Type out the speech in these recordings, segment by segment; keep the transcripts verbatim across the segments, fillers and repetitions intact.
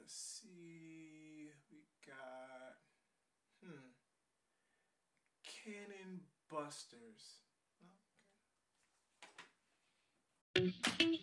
let's see. We got hmm Cannon Busters. Okay.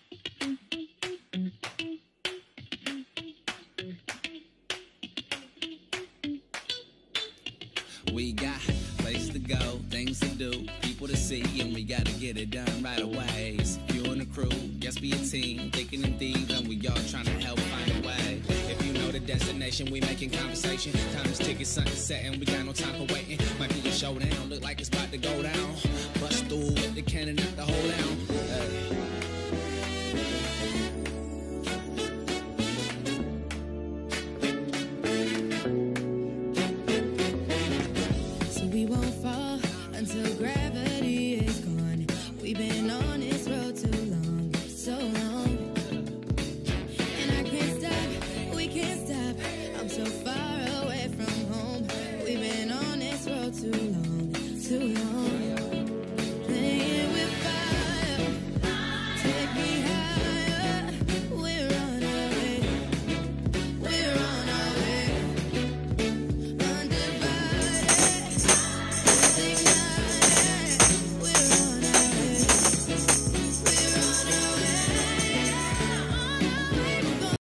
We got places to go, things to do, people to see, and we gotta get it done right away. It's you and the crew, yes, be a team, thinking in thieves, and we all trying to help find a way. If you know the destination, we making conversation. Time is ticking, something setting, we got no time for waiting. Might be a showdown, look like it's about to go down. Bust through with the cannon at the hold down. Hey.